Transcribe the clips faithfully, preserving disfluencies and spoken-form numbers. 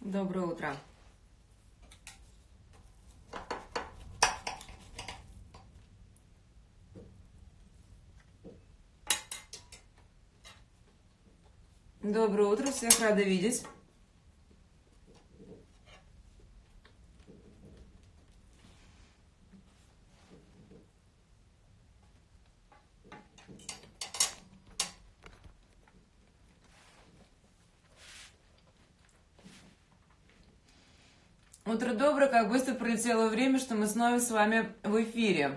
Доброе утро. Доброе утро, всех рада видеть. Утро доброе, как быстро пролетело время, что мы снова с вами в эфире.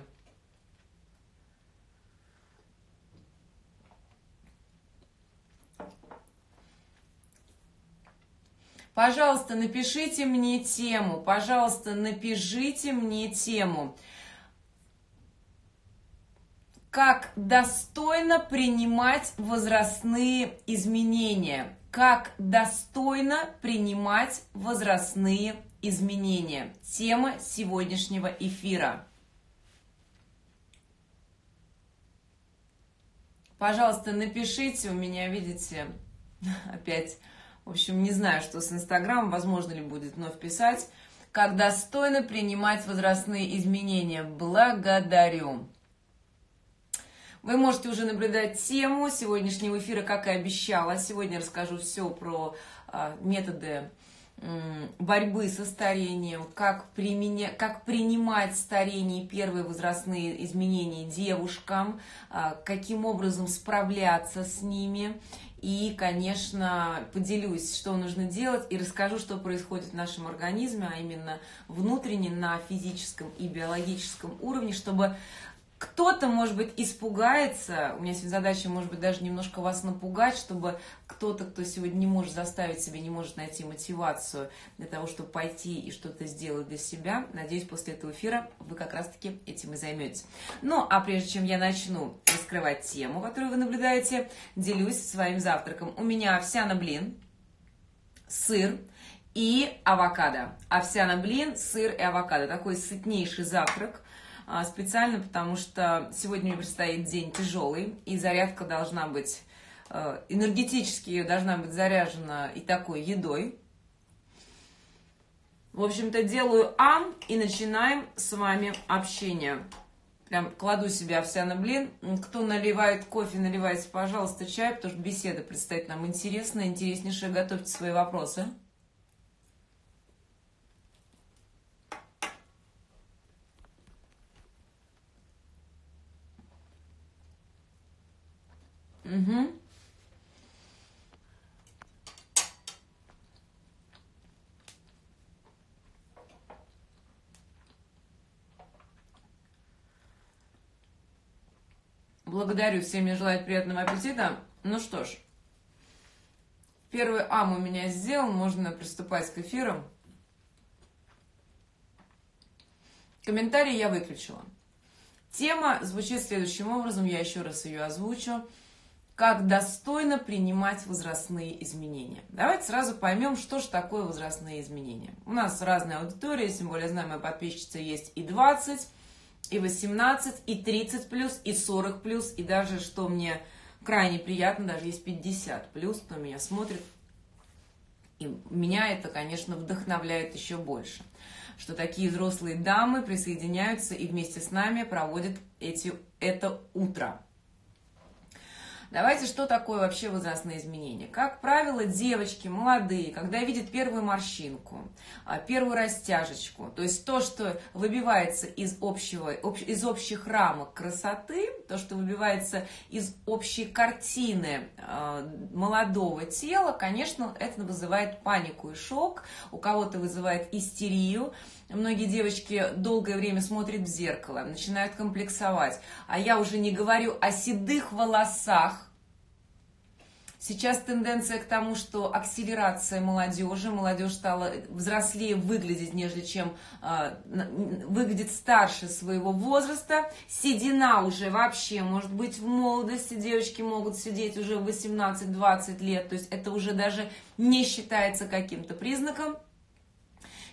Пожалуйста, напишите мне тему, пожалуйста, напишите мне тему. Как достойно принимать возрастные изменения? Как достойно принимать возрастные изменения? Тема сегодняшнего эфира. Пожалуйста, напишите, у меня, видите, опять, в общем, не знаю, что с Инстаграмом, возможно ли будет вновь писать. Как достойно принимать возрастные изменения? Благодарю. Вы можете уже наблюдать тему сегодняшнего эфира, как и обещала. Сегодня расскажу все про а, методы м, борьбы со старением, как, применя... как принимать старение и первые возрастные изменения девушкам, а, каким образом справляться с ними. И, конечно, поделюсь, что нужно делать, и расскажу, что происходит в нашем организме, а именно внутренне, на физическом и биологическом уровне, чтобы кто-то, может быть, испугается, у меня сегодня задача, может быть, даже немножко вас напугать, чтобы кто-то, кто сегодня не может заставить себя, не может найти мотивацию для того, чтобы пойти и что-то сделать для себя. Надеюсь, после этого эфира вы как раз-таки этим и займетесь. Ну, а прежде чем я начну раскрывать тему, которую вы наблюдаете, делюсь своим завтраком. У меня овсяный блин, сыр и авокадо. Овсяный блин, сыр и авокадо. Такой сытнейший завтрак. Специально, потому что сегодня мне предстоит день тяжелый, и зарядка должна быть, энергетически должна быть заряжена и такой едой. В общем-то, делаю ам и начинаем с вами общение. Прям кладу себе овсяный блин. Кто наливает кофе, наливайте, пожалуйста, чай, потому что беседа предстоит нам интересная, интереснейшая. Готовьте свои вопросы. Угу. Благодарю, всем мне желаю приятного аппетита. Ну что ж, первый ам у меня сделан, можно приступать к эфиру. Комментарии я выключила. Тема звучит следующим образом, я еще раз ее озвучу. Как достойно принимать возрастные изменения. Давайте сразу поймем, что же такое возрастные изменения. У нас разная аудитория, тем более, знаю, моя подписчица есть и двадцать, и восемнадцать, и тридцать плюс, и сорок плюс, и даже, что мне крайне приятно, даже есть пятьдесят плюс, кто меня смотрит. И меня это, конечно, вдохновляет еще больше, что такие взрослые дамы присоединяются и вместе с нами проводят эти, это утро. Давайте, что такое вообще возрастные изменения? Как правило, девочки молодые, когда видят первую морщинку, первую растяжечку, то есть то, что выбивается из, общего, из общих рамок красоты, то, что выбивается из общей картины молодого тела, конечно, это вызывает панику и шок, у кого-то вызывает истерию. Многие девочки долгое время смотрят в зеркало, начинают комплексовать. А я уже не говорю о седых волосах. Сейчас тенденция к тому, что акселерация молодежи, молодежь стала взрослее выглядеть, нежели чем э, выглядит старше своего возраста. Седина уже вообще может быть в молодости, девочки могут сидеть уже в восемнадцать-двадцать лет, то есть это уже даже не считается каким-то признаком.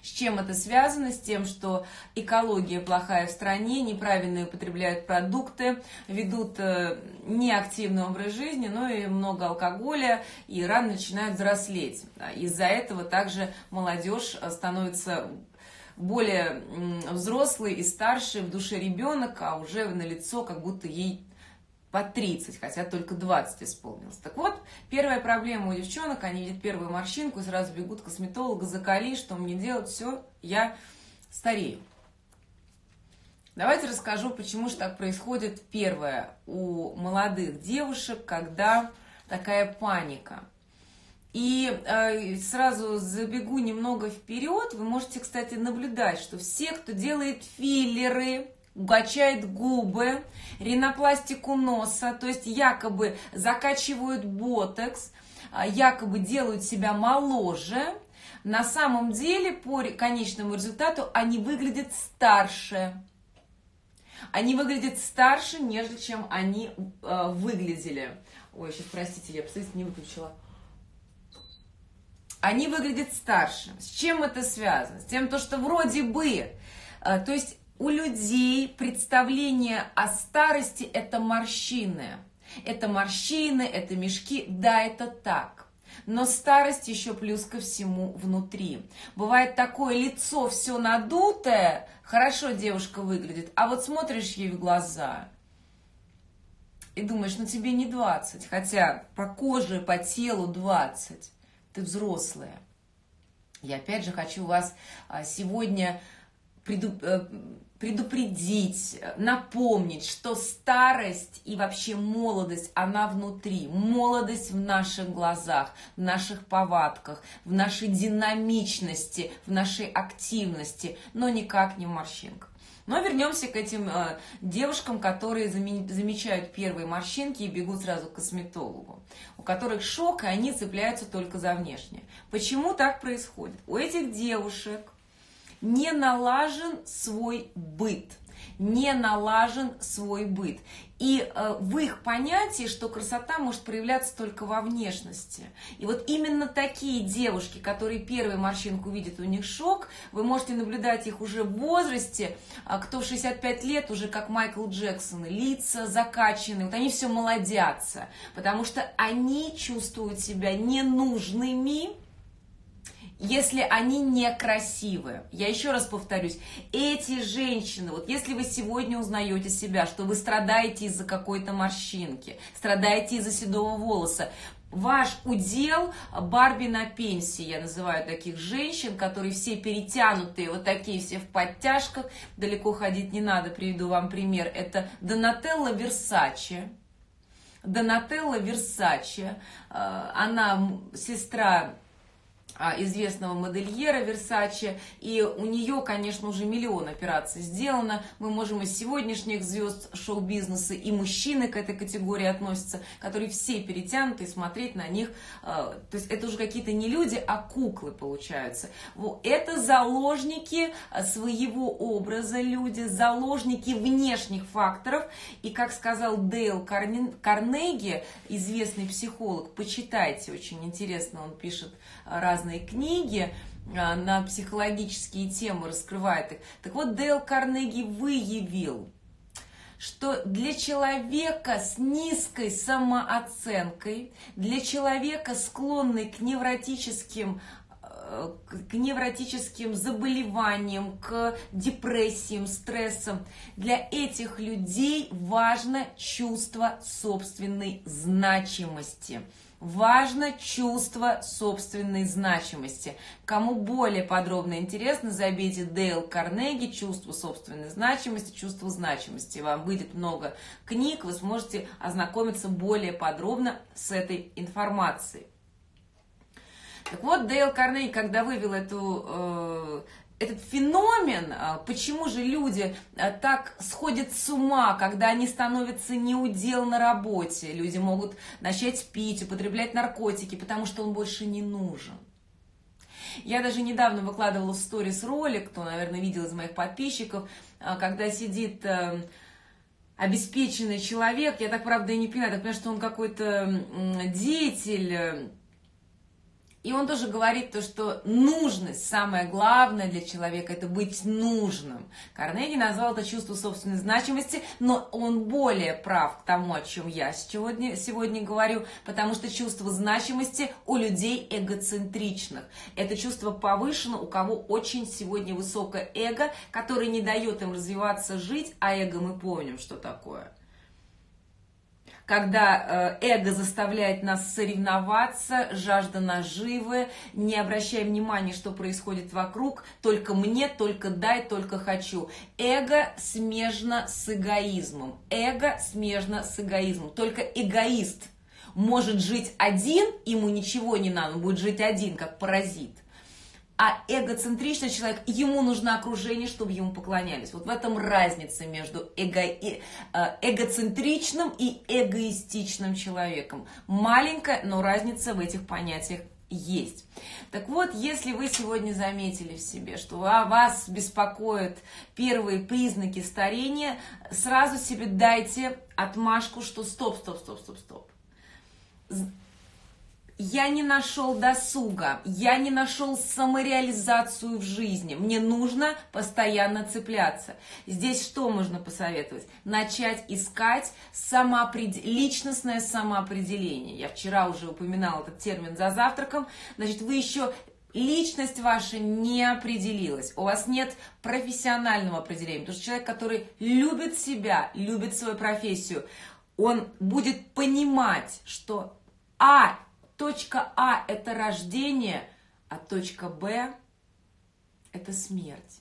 С чем это связано? С тем, что экология плохая в стране, неправильно употребляют продукты, ведут неактивный образ жизни, но и много алкоголя, и рано начинают взрослеть. Из-за этого также молодежь становится более взрослый и старший, в душе ребенок, а уже налицо, как будто ей по тридцать, хотя только двадцать исполнилось. Так вот, первая проблема у девчонок, они видят первую морщинку и сразу бегут к косметологу: закали, что мне делать, все, я старею. Давайте расскажу, почему же так происходит. Первое, у молодых девушек, когда такая паника. И э, сразу забегу немного вперед. Вы можете, кстати, наблюдать, что все, кто делает филлеры, угачает губы, ринопластику носа, то есть якобы закачивают ботокс, якобы делают себя моложе, на самом деле по конечному результату они выглядят старше. Они выглядят старше, нежели чем они э, выглядели. Ой, сейчас, простите, я, посмотрите, не выключила. Они выглядят старше. С чем это связано? С тем, что вроде бы, то есть у людей представление о старости – это морщины. Это морщины, это мешки. Да, это так. Но старость еще плюс ко всему внутри. Бывает такое лицо все надутое, хорошо девушка выглядит, а вот смотришь ей в глаза и думаешь, ну тебе не двадцать, хотя по коже, по телу двадцать. Ты взрослая. Я опять же хочу вас сегодня предупредить, напомнить, что старость и вообще молодость, она внутри. Молодость в наших глазах, в наших повадках, в нашей динамичности, в нашей активности, но никак не в морщинках. Но вернемся к этим э, девушкам, которые замечают первые морщинки и бегут сразу к косметологу, у которых шок, и они цепляются только за внешнее. Почему так происходит? У этих девушек не налажен свой быт, не налажен свой быт. И э, в их понятии, что красота может проявляться только во внешности. И вот именно такие девушки, которые первую морщинку видят, у них шок, вы можете наблюдать их уже в возрасте, а кто в шестьдесят пять лет, уже как Майкл Джексон, лица закачанные, вот они все молодятся, потому что они чувствуют себя ненужными, если они некрасивые. Я еще раз повторюсь, эти женщины, вот если вы сегодня узнаете себя, что вы страдаете из-за какой-то морщинки, страдаете из-за седого волоса, ваш удел Барби на пенсии, я называю таких женщин, которые все перетянутые, вот такие все в подтяжках, далеко ходить не надо, приведу вам пример, это Донателла Версаче. Донателла Версаче, она сестра известного модельера Версаче, и у нее, конечно, уже миллион операций сделано. Мы можем из сегодняшних звезд шоу-бизнеса, и мужчины к этой категории относятся, которые все перетянуты, и смотреть на них, то есть это уже какие-то не люди, а куклы получаются. Это заложники своего образа люди, заложники внешних факторов, и, как сказал Дейл Карнеги, известный психолог, почитайте, очень интересно, он пишет разные книги на психологические темы, раскрывает их. Так вот, Дейл Карнеги выявил, что для человека с низкой самооценкой, для человека, склонный к невротическим, к невротическим заболеваниям, к депрессиям, стрессам, для этих людей важно чувство собственной значимости. Важно чувство собственной значимости. Кому более подробно интересно, забейте Дейл Карнеги «Чувство собственной значимости», «Чувство значимости». Вам выйдет много книг, вы сможете ознакомиться более подробно с этой информацией. Так вот, Дейл Карнеги, когда вывел эту... Э, Этот феномен, почему же люди так сходят с ума, когда они становятся неудел на работе, люди могут начать пить, употреблять наркотики, потому что он больше не нужен. Я даже недавно выкладывала в сторис ролик, кто, наверное, видел из моих подписчиков, когда сидит обеспеченный человек, я так, правда, и не понимаю, я так понимаю, что он какой-то деятель, И он тоже говорит то, что нужность, самое главное для человека, это быть нужным. Карнеги назвал это чувство собственной значимости, но он более прав к тому, о чем я сегодня, сегодня говорю, потому что чувство значимости у людей эгоцентричных. Это чувство повышено, у кого очень сегодня высокое эго, которое не дает им развиваться, жить, а эго мы помним, что такое. Когда эго заставляет нас соревноваться, жажда наживы, не обращая внимания, что происходит вокруг, только мне, только дай, только хочу. Эго смежно с эгоизмом. Эго смежно с эгоизмом. Только эгоист может жить один, ему ничего не надо, он будет жить один, как паразит. А эгоцентричный человек, ему нужно окружение, чтобы ему поклонялись. Вот в этом разница между эго, эгоцентричным и эгоистичным человеком. Маленькая, но разница в этих понятиях есть. Так вот, если вы сегодня заметили в себе, что вас беспокоят первые признаки старения, сразу себе дайте отмашку, что стоп, стоп, стоп, стоп, стоп. Я не нашел досуга, я не нашел самореализацию в жизни. Мне нужно постоянно цепляться. Здесь что можно посоветовать? Начать искать самоопред... личностное самоопределение. Я вчера уже упоминала этот термин за завтраком. Значит, вы еще... Личность ваша не определилась, у вас нет профессионального определения. Потому что человек, который любит себя, любит свою профессию, он будет понимать, что А... Точка А – это рождение, а точка Б – это смерть.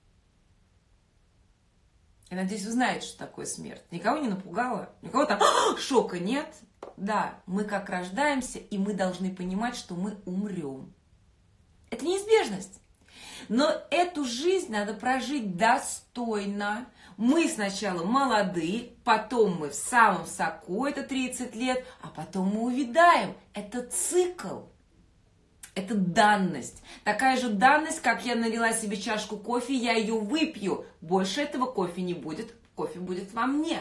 Я надеюсь, вы знаете, что такое смерть. Никого не напугало? Никого там шока нет? Да, мы как рождаемся, и мы должны понимать, что мы умрем. Это неизбежность. Но эту жизнь надо прожить достойно. Мы сначала молодые, потом мы в самом соку, это тридцать лет, а потом мы увядаем. Это цикл, это данность. Такая же данность, как я налила себе чашку кофе, я ее выпью. Больше этого кофе не будет, кофе будет во мне.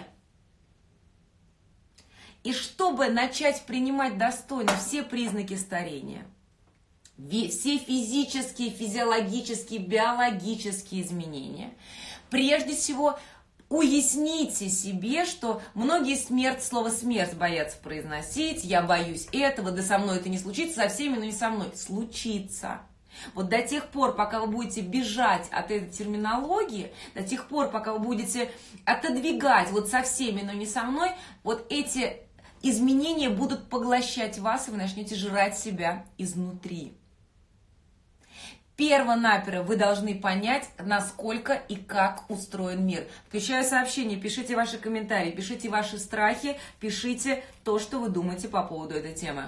И чтобы начать принимать достойно все признаки старения, все физические, физиологические, биологические изменения, прежде всего, уясните себе, что многие смерть, слово смерть боятся произносить, я боюсь этого, да со мной это не случится, со всеми, но не со мной. Случится. Вот до тех пор, пока вы будете бежать от этой терминологии, до тех пор, пока вы будете отодвигать вот со всеми, но не со мной, вот эти изменения будут поглощать вас, и вы начнете жрать себя изнутри. Перво-наперво вы должны понять, насколько и как устроен мир. Включаю сообщения, пишите ваши комментарии, пишите ваши страхи, пишите то, что вы думаете по поводу этой темы.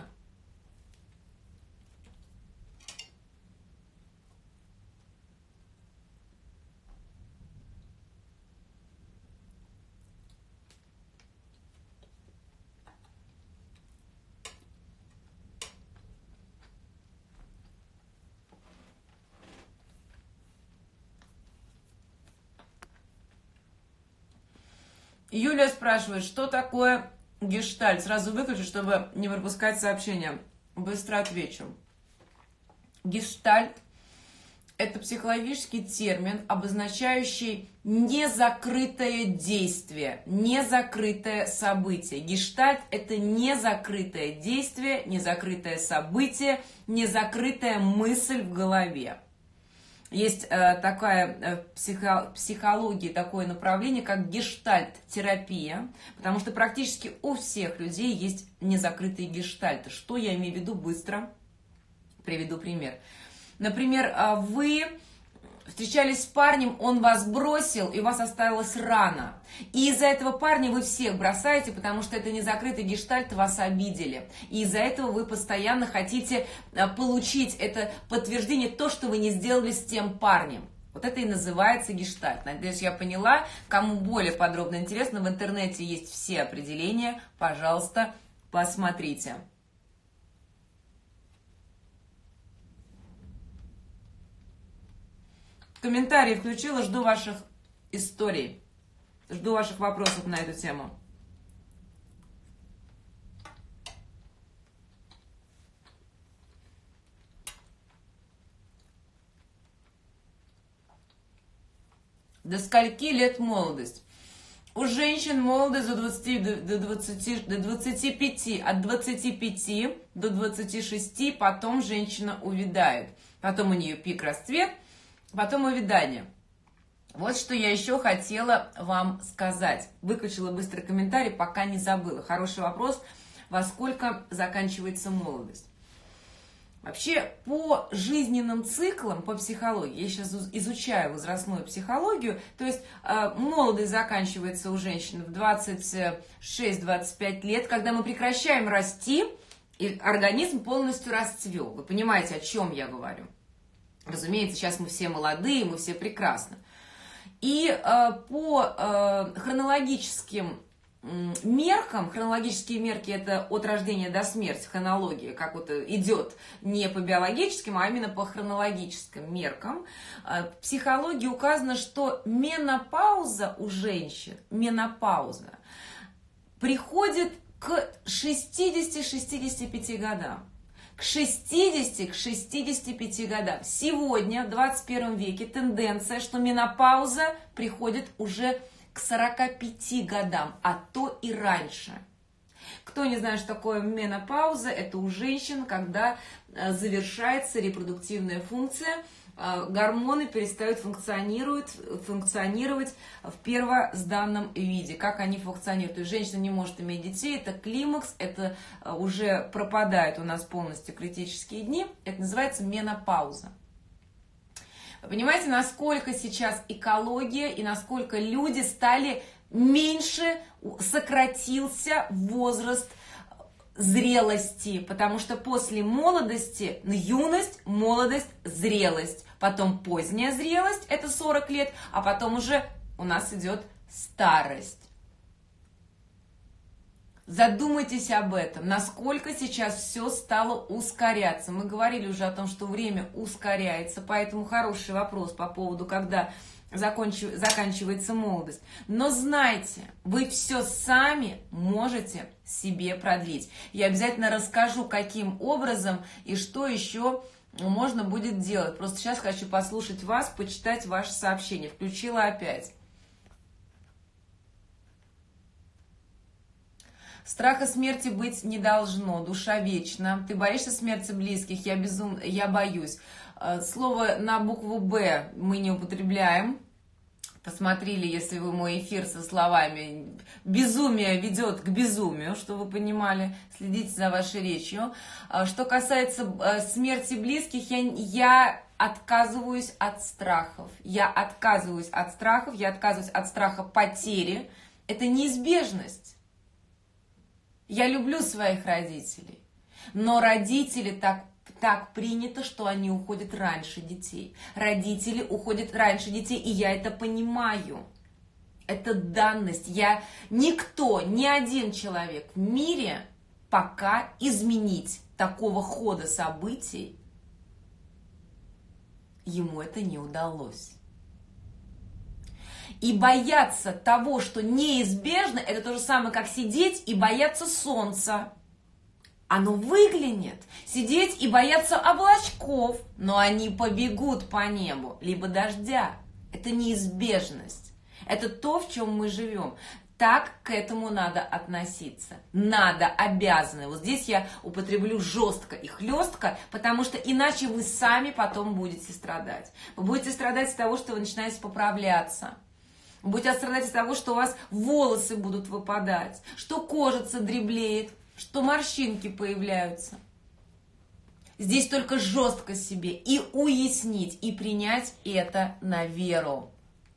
Юлия спрашивает, что такое гештальт? Сразу выключу, чтобы не пропускать сообщения. Быстро отвечу. Гештальт – это психологический термин, обозначающий незакрытое действие, незакрытое событие. Гештальт – это незакрытое действие, незакрытое событие, незакрытая мысль в голове. Есть э, такая э, психо, психология, такое направление, как гештальт-терапия, потому что практически у всех людей есть незакрытые гештальты. Что я имею в виду? Быстро приведу пример. Например, э, вы встречались с парнем, он вас бросил, и у вас осталась рана. И из-за этого парня вы всех бросаете, потому что это незакрытый гештальт, вас обидели. И из-за этого вы постоянно хотите получить это подтверждение, то, что вы не сделали с тем парнем. Вот это и называется гештальт. Надеюсь, я поняла. Кому более подробно интересно, в интернете есть все определения. Пожалуйста, посмотрите. Комментарии включила, жду ваших историй, жду ваших вопросов на эту тему. До скольки лет молодость? У женщин молодость до двадцати, до двадцати, до двадцати пяти, от двадцати пяти до двадцати шести, потом женщина увядает. Потом у нее пик расцвет, потом увядание. Вот что я еще хотела вам сказать. Выключила быстро комментарий, пока не забыла. Хороший вопрос. Во сколько заканчивается молодость? Вообще, по жизненным циклам, по психологии, я сейчас изучаю возрастную психологию, то есть э, молодость заканчивается у женщин в двадцать шесть — двадцать пять лет, когда мы прекращаем расти, и организм полностью расцвел. Вы понимаете, о чем я говорю? Разумеется, сейчас мы все молодые, мы все прекрасны. И э, по э, хронологическим меркам, хронологические мерки — это от рождения до смерти, хронология, как вот идет не по биологическим, а именно по хронологическим меркам. В психологии указано, что менопауза у женщин, менопауза, приходит к шестидесяти — шестидесяти пяти годам. К шестидесяти — к шестидесяти пяти годам. Сегодня, в двадцать первом веке, тенденция, что менопауза приходит уже к сорока пяти годам, а то и раньше. Кто не знает, что такое менопауза, это у женщин, когда завершается репродуктивная функция, гормоны перестают функционировать, функционировать в первозданном виде. Как они функционируют? То есть женщина не может иметь детей, это климакс, это уже пропадают у нас полностью критические дни, это называется менопауза. Вы понимаете, насколько сейчас экология и насколько люди стали меньше, сократился возраст зрелости, потому что после молодости юность, молодость, зрелость, потом поздняя зрелость, это сорок лет, а потом уже у нас идет старость. Задумайтесь об этом, насколько сейчас все стало ускоряться. Мы говорили уже о том, что время ускоряется, поэтому хороший вопрос по поводу, когда закончив... заканчивается молодость. Но знайте, вы все сами можете себе продлить. Я обязательно расскажу, каким образом и что еще можно будет делать. Просто сейчас хочу послушать вас, почитать ваши сообщения. Включила опять. Страха смерти быть не должно, душа вечна. Ты боишься смерти близких? Я, безум... я боюсь. Слово на букву «Б» мы не употребляем. Посмотрели, если вы мой эфир со словами «безумие ведет к безумию», что вы понимали, следите за вашей речью. Что касается смерти близких, я, я отказываюсь от страхов. Я отказываюсь от страхов, я отказываюсь от страха потери. Это неизбежность. Я люблю своих родителей, но родители так, так принято, что они уходят раньше детей. Родители уходят раньше детей, и я это понимаю. Это данность. Я, никто, ни один человек в мире пока изменить такого хода событий ему это не удалось. И бояться того, что неизбежно, это то же самое, как сидеть и бояться солнца. Оно выглянет. Сидеть и бояться облачков, но они побегут по небу, либо дождя. Это неизбежность. Это то, в чем мы живем. Так к этому надо относиться. Надо, обязаны. Вот здесь я употреблю жестко и хлестко, потому что иначе вы сами потом будете страдать. Вы будете страдать от того, что вы начинаете поправляться. Будете страдать от того, что у вас волосы будут выпадать, что кожица дреблеет, что морщинки появляются. Здесь только жестко себе и уяснить, и принять это на веру.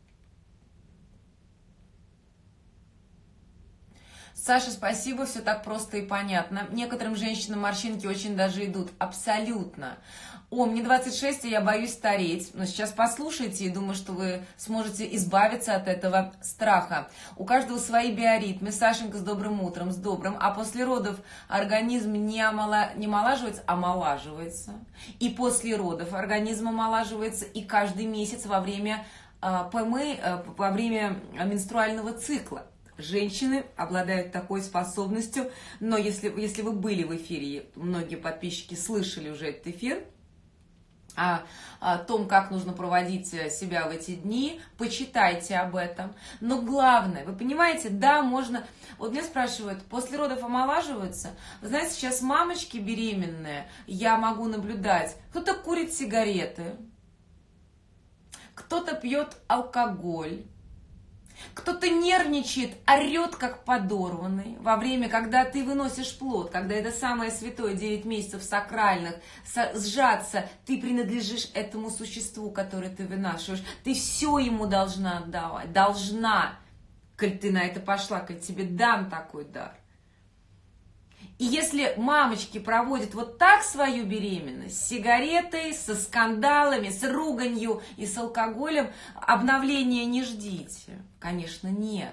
Саша, спасибо, все так просто и понятно. Некоторым женщинам морщинки очень даже идут. Абсолютно. О, мне двадцать шесть, и я боюсь стареть. Но сейчас послушайте, и думаю, что вы сможете избавиться от этого страха. У каждого свои биоритмы. Сашенька, с добрым утром, с добрым. А после родов организм не, омала... не омолаживается, а омолаживается. И после родов организм омолаживается. И каждый месяц во время э, ПМ, э, во время менструального цикла. Женщины обладают такой способностью, но если, если вы были в эфире, многие подписчики слышали уже этот эфир, о, о том, как нужно проводить себя в эти дни, почитайте об этом. Но главное, вы понимаете, да, можно... Вот меня спрашивают, после родов омолаживаются? Вы знаете, сейчас мамочки беременные, я могу наблюдать, кто-то курит сигареты, кто-то пьет алкоголь, кто-то нервничает, орет как подорванный во время, когда ты выносишь плод, когда это самое святое, девять месяцев сакральных, сжаться, ты принадлежишь этому существу, которое ты вынашиваешь, ты все ему должна отдавать, должна, коль ты на это пошла, коль тебе дан такой дар. И если мамочки проводят вот так свою беременность, с сигаретой, со скандалами, с руганью и с алкоголем, обновления не ждите. Конечно, нет.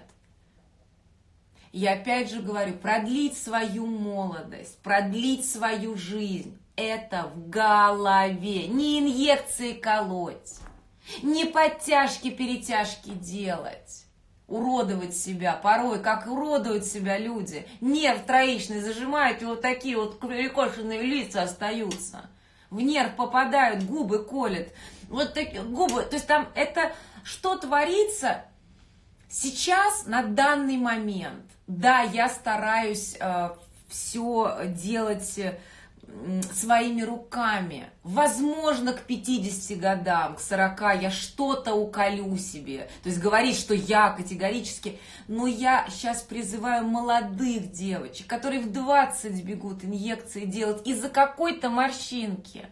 Я опять же говорю, продлить свою молодость, продлить свою жизнь, это в голове. Не инъекции колоть, не подтяжки-перетяжки делать. Уродовать себя, порой, как уродуют себя люди. Нерв троичный зажимают, и вот такие вот перекошенные лица остаются. В нерв попадают, губы колят. Вот такие губы, то есть там это, что творится сейчас, на данный момент. Да, я стараюсь э, все делать э, своими руками. Возможно, к пятидесяти годам, к сорока я что-то уколю себе. То есть говорить, что я категорически... Но я сейчас призываю молодых девочек, которые в двадцать бегут инъекции делать из-за какой-то морщинки.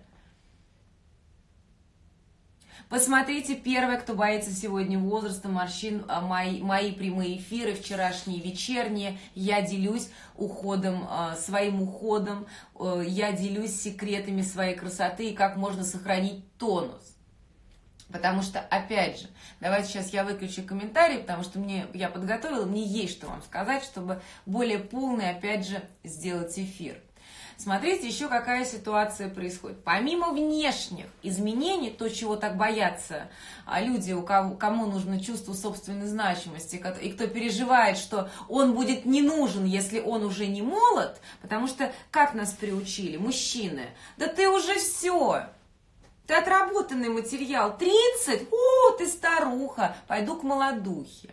Посмотрите, первое, кто боится сегодня возраста, морщин, мои, мои прямые эфиры, вчерашние, вечерние. Я делюсь уходом, своим уходом, я делюсь секретами своей красоты и как можно сохранить тонус. Потому что, опять же, давайте сейчас я выключу комментарии, потому что мне, я подготовила, мне есть что вам сказать, чтобы более полный, опять же, сделать эфир. Смотрите, еще какая ситуация происходит. Помимо внешних изменений, то, чего так боятся люди, у кого, кому нужно чувство собственной значимости, и кто переживает, что он будет не нужен, если он уже не молод, потому что, как нас приучили, мужчины, да ты уже все, ты отработанный материал, тридцать, о, ты старуха, пойду к молодухе.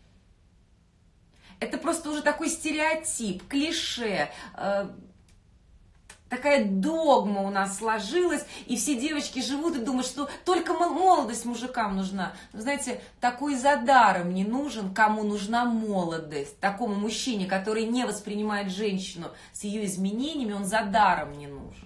Это просто уже такой стереотип, клише, такая догма у нас сложилась, и все девочки живут и думают, что только молодость мужикам нужна. Но, знаете, такой за даром не нужен, кому нужна молодость. Такому мужчине, который не воспринимает женщину с ее изменениями, он за даром не нужен.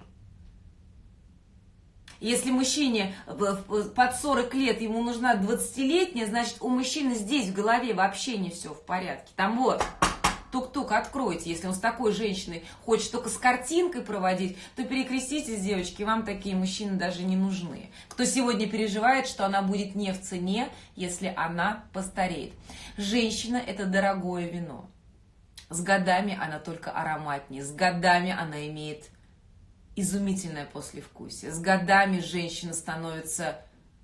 Если мужчине под сорок лет ему нужна двадцатилетняя, значит, у мужчины здесь в голове вообще не все в порядке. Там вот... Тук-тук, откройте. Если он с такой женщиной хочет только с картинкой проводить, то перекреститесь, девочки, вам такие мужчины даже не нужны. Кто сегодня переживает, что она будет не в цене, если она постареет. Женщина – это дорогое вино. С годами она только ароматнее, с годами она имеет изумительное послевкусие. С годами женщина становится...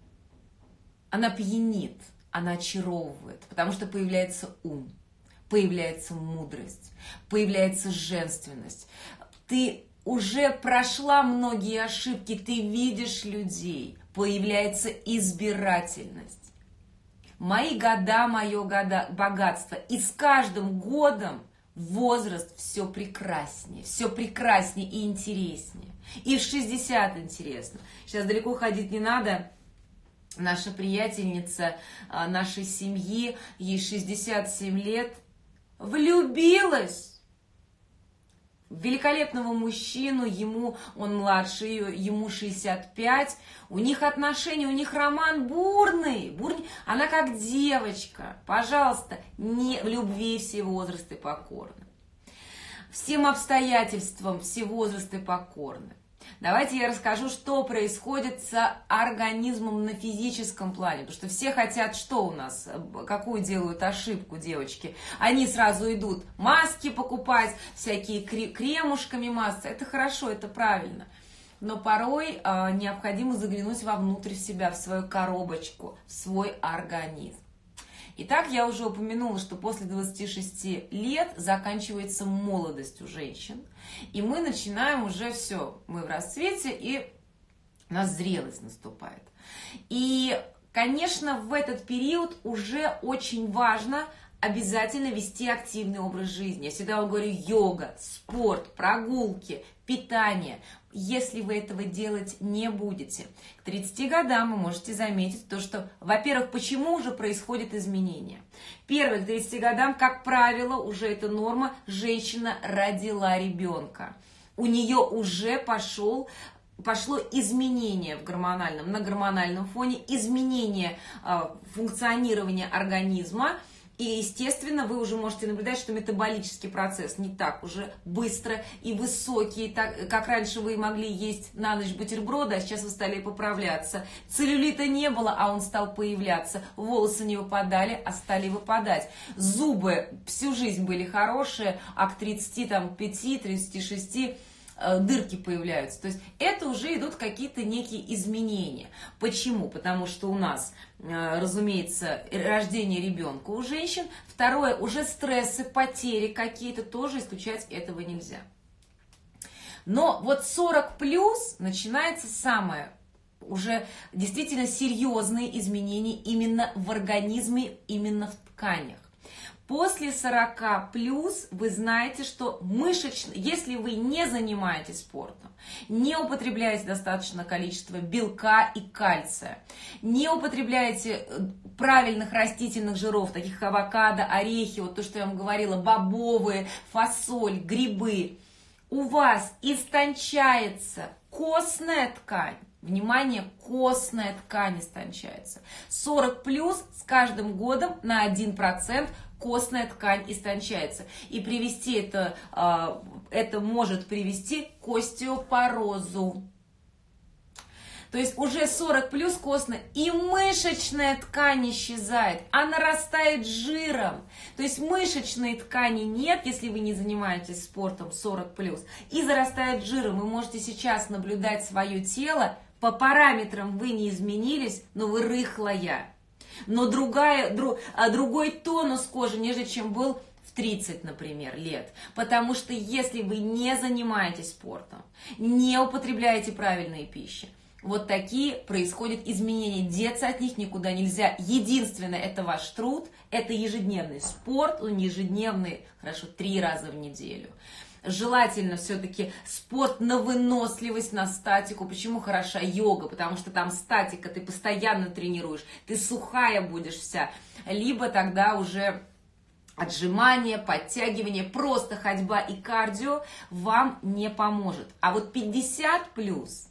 Она пьянит, она очаровывает, потому что появляется ум. Появляется мудрость, появляется женственность. Ты уже прошла многие ошибки, ты видишь людей, появляется избирательность. Мои года, мое года, богатство. И с каждым годом возраст все прекраснее, все прекраснее и интереснее. И в шестьдесят интересно. Сейчас далеко ходить не надо. Наша приятельница нашей семьи, ей шестьдесят семь лет, влюбилась в великолепного мужчину, ему, он младше ее, ему шестьдесят пять, у них отношения, у них роман бурный, бурный, она как девочка, пожалуйста, не, в любви все возрасты покорны, всем обстоятельствам все возрасты покорны. Давайте я расскажу, что происходит с организмом на физическом плане. Потому что все хотят, что у нас, какую делают ошибку девочки. Они сразу идут маски покупать, всякие кремушками мазаться. Это хорошо, это правильно. Но порой э, необходимо заглянуть вовнутрь себя, в свою коробочку, в свой организм. Итак, я уже упомянула, что после двадцати шести лет заканчивается молодость у женщин. И мы начинаем уже все, мы в расцвете, и У нас зрелость наступает. И, конечно, в этот период уже очень важно обязательно вести активный образ жизни. Я всегда вам говорю: йога, спорт, прогулки, питание. Если вы этого делать не будете, к тридцати годам вы можете заметить то, что, во-первых, почему уже происходят изменения. Первое, к тридцати годам, как правило, уже это норма, женщина родила ребенка. У нее уже пошел пошло изменение в гормональном, на гормональном фоне, изменение э, функционирования организма. И, естественно, вы уже можете наблюдать, что метаболический процесс не так уже быстро и высокий, так, как раньше вы могли есть на ночь бутерброды, а сейчас вы стали поправляться. Целлюлита не было, а он стал появляться. Волосы не выпадали, а стали выпадать. Зубы всю жизнь были хорошие, а к тридцати пяти — тридцати шести дырки появляются. То есть это уже идут какие-то некие изменения. Почему? Потому что у нас, разумеется, рождение ребенка у женщин. Второе, уже стрессы, потери какие-то, тоже исключать этого нельзя. Но вот сорок плюс начинается самое уже действительно серьезные изменения именно в организме, именно в тканях. После сорока плюс вы знаете, что мышечно, если вы не занимаетесь спортом, не употребляете достаточное количество белка и кальция, не употребляете правильных растительных жиров, таких как авокадо, орехи, вот то, что я вам говорила, бобовые, фасоль, грибы, у вас истончается костная ткань. Внимание, костная ткань истончается. сорок плюс с каждым годом на один процент костная ткань истончается. И привести это, это может привести к остеопорозу. То есть уже сорок плюс костная и мышечная ткань исчезает, а нарастает жиром. То есть мышечной ткани нет, если вы не занимаетесь спортом сорок плюс, и зарастает жиром. Вы можете сейчас наблюдать свое тело, по параметрам вы не изменились, но вы рыхлая. Но другая, друг, другой тонус кожи, нежели чем был в тридцать, например, лет. Потому что если вы не занимаетесь спортом, не употребляете правильные пищи, вот такие происходят изменения. Деться от них никуда нельзя. Единственное, это ваш труд, это ежедневный спорт, он ежедневный, хорошо, три раза в неделю. Желательно все-таки спорт на выносливость, на статику. Почему хороша йога? Потому что там статика, ты постоянно тренируешь, ты сухая будешь вся. Либо тогда уже отжимания, подтягивания, просто ходьба и кардио вам не поможет. А вот пятьдесят плюс...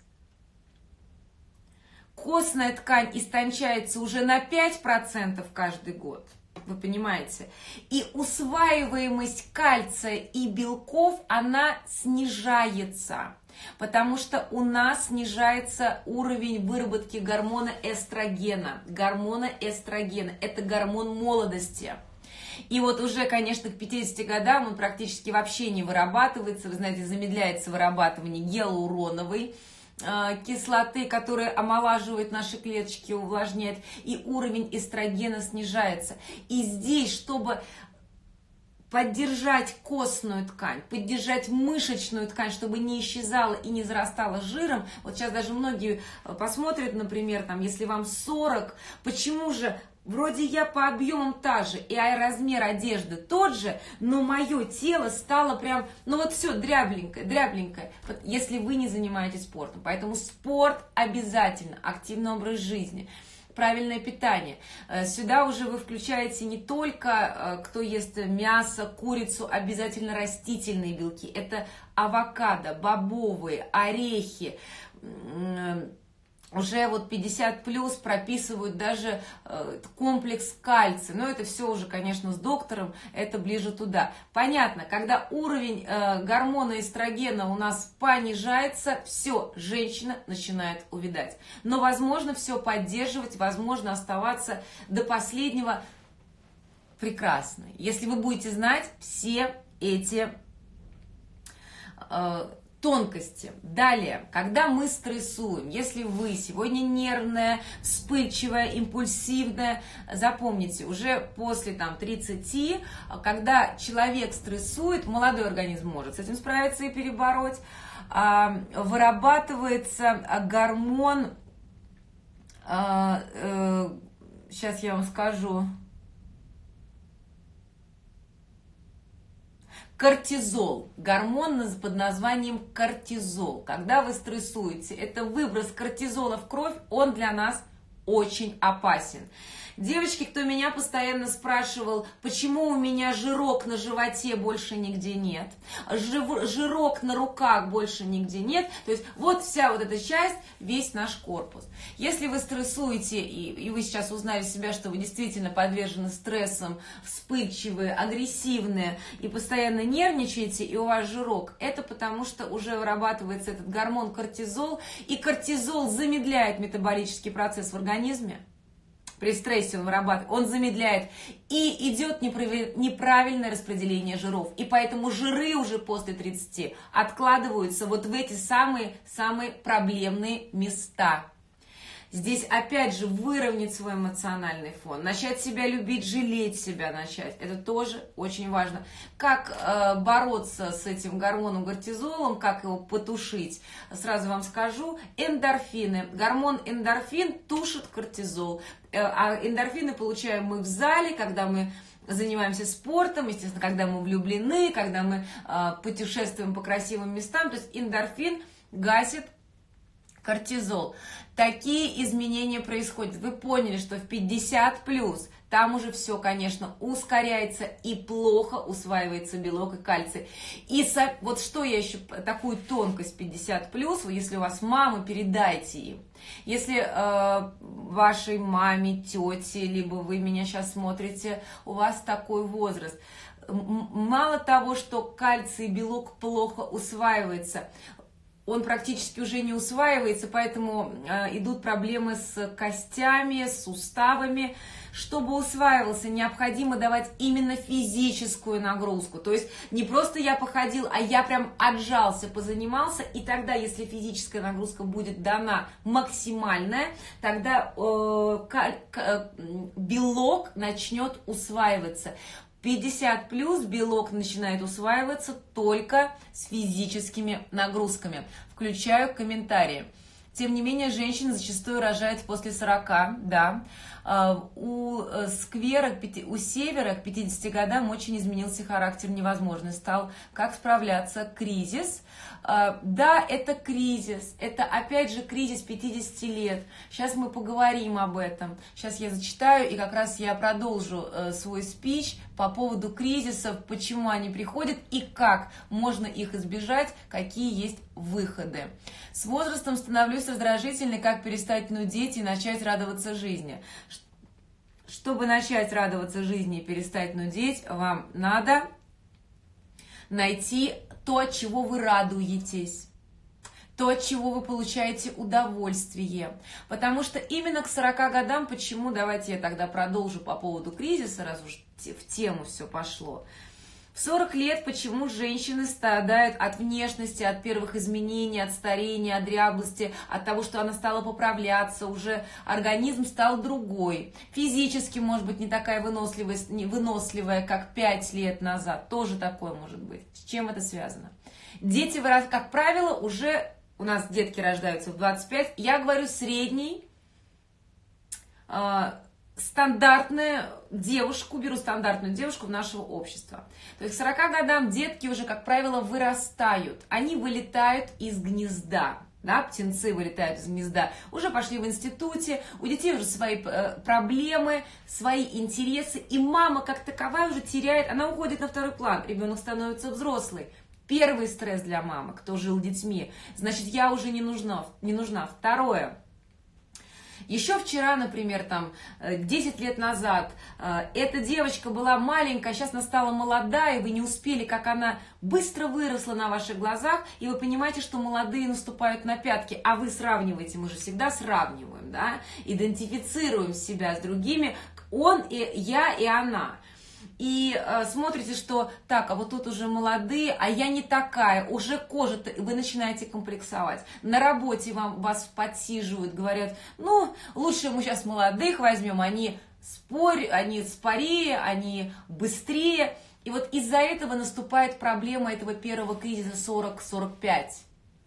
костная ткань истончается уже на пять процентов каждый год, вы понимаете, и усваиваемость кальция и белков, она снижается, потому что у нас снижается уровень выработки гормона эстрогена. Гормона эстрогена – это гормон молодости. И вот уже, конечно, к пятидесяти годам он практически вообще не вырабатывается, вы знаете, замедляется вырабатывание гиалуроновой кислоты, которая омолаживает наши клеточки, увлажняет, и уровень эстрогена снижается. И здесь, чтобы поддержать костную ткань, поддержать мышечную ткань, чтобы не исчезала и не зарастала жиром, вот сейчас даже многие посмотрят, например, там, если вам сорок, почему же вроде я по объемам та же, и размер одежды тот же, но мое тело стало прям, ну вот все, дрябленькое, дрябленькое, если вы не занимаетесь спортом. Поэтому спорт обязательно, активный образ жизни, правильное питание. Сюда уже вы включаете не только, кто ест мясо, курицу, обязательно растительные белки. Это авокадо, бобовые, орехи. Уже вот пятьдесят плюс прописывают даже э, комплекс кальция. Но это все уже, конечно, с доктором, это ближе туда. Понятно, когда уровень э, гормона эстрогена у нас понижается, все, женщина начинает увядать. Но возможно все поддерживать, возможно оставаться до последнего прекрасной. Если вы будете знать все эти... Э, тонкости. Далее, когда мы стрессуем, если вы сегодня нервная, вспыльчивая, импульсивная, запомните, уже после там тридцати, когда человек стрессует, молодой организм может с этим справиться и перебороть, вырабатывается гормон, сейчас я вам скажу, кортизол, гормон под названием кортизол. Когда вы стрессуете, это выброс кортизола в кровь, он для нас очень опасен. Девочки, кто меня постоянно спрашивал, почему у меня жирок на животе больше нигде нет, жив, жирок на руках больше нигде нет, то есть вот вся вот эта часть, весь наш корпус. Если вы стрессуете, и, и вы сейчас узнали себя, что вы действительно подвержены стрессам, вспыльчивые, агрессивные, и постоянно нервничаете, и у вас жирок, это потому что уже вырабатывается этот гормон кортизол, и кортизол замедляет метаболический процесс в организме. При стрессе он вырабатывает, он замедляет, и идет неправильное распределение жиров. И поэтому жиры уже после тридцати откладываются вот в эти самые-самые проблемные места. Здесь опять же выровнять свой эмоциональный фон, начать себя любить, жалеть себя начать. Это тоже очень важно. Как э, бороться с этим гормоном кортизолом, как его потушить, сразу вам скажу. Эндорфины. Гормон эндорфин тушит кортизол. Э, а эндорфины получаем мы в зале, когда мы занимаемся спортом, естественно, когда мы влюблены, когда мы э, путешествуем по красивым местам. То есть эндорфин гасит кортизол. Такие изменения происходят. Вы поняли, что в пятьдесят плюс там уже все, конечно, ускоряется и плохо усваивается белок и кальций. И со... вот что я еще, такую тонкость пятьдесят плюс, если у вас мама, передайте им. Если э, вашей маме, тете, либо вы меня сейчас смотрите, у вас такой возраст. Мало того, что кальций и белок плохо усваивается, он практически уже не усваивается, поэтому э, идут проблемы с костями, с суставами. Чтобы усваивался, необходимо давать именно физическую нагрузку. То есть не просто я походил, а я прям отжался, позанимался. И тогда, если физическая нагрузка будет дана максимальная, тогда э, э, белок начнет усваиваться. пятьдесят плюс белок начинает усваиваться только с физическими нагрузками. Включаю комментарии. Тем не менее, женщины зачастую рожают после сорока, да. У сквера, у севера к пятидесяти годам очень изменился характер, невозможно стал. Как справляться? Кризис. Да, это кризис, это опять же кризис пятидесяти лет. Сейчас мы поговорим об этом. Сейчас я зачитаю, и как раз я продолжу свой спич по поводу кризисов, почему они приходят и как можно их избежать, какие есть выходы. С возрастом становлюсь раздражительной, как перестать нудеть и начать радоваться жизни. Чтобы начать радоваться жизни и перестать нудеть, вам надо найти то, от чего вы радуетесь, то, от чего вы получаете удовольствие. Потому что именно к сорока годам, почему, давайте я тогда продолжу по поводу кризиса, раз уж в тему все пошло. В сорок лет почему женщины страдают от внешности, от первых изменений, от старения, от дряблости, от того, что она стала поправляться, уже организм стал другой. Физически, может быть, не такая выносливость, не выносливая, как пять лет назад. Тоже такое может быть. С чем это связано? Дети, как правило, уже... У нас детки рождаются в двадцать пять. Я говорю средний, э, стандартную девушку, беру стандартную девушку в нашего общества. То есть к сорока годам детки уже, как правило, вырастают. Они вылетают из гнезда. Да, птенцы вылетают из гнезда, уже пошли в институте, у детей уже свои э, проблемы, свои интересы. И мама как таковая уже теряет, она уходит на второй план. Ребенок становится взрослый. Первый стресс для мамы, кто жил детьми, значит, я уже не нужна. Не нужна. Второе. Еще вчера, например, там, десять лет назад, эта девочка была маленькая, сейчас она стала молодая, и вы не успели, как она быстро выросла на ваших глазах, и вы понимаете, что молодые наступают на пятки, а вы сравниваете, мы же всегда сравниваем, да, идентифицируем себя с другими, он и я и она. и э, смотрите, что так, а вот тут уже молодые, а я не такая, уже кожа-то, вы начинаете комплексовать. На работе вам, вас подсиживают, говорят, ну, лучше мы сейчас молодых возьмем, они спорь, они спорее, они быстрее. И вот из-за этого наступает проблема этого первого кризиса сорок сорок пять.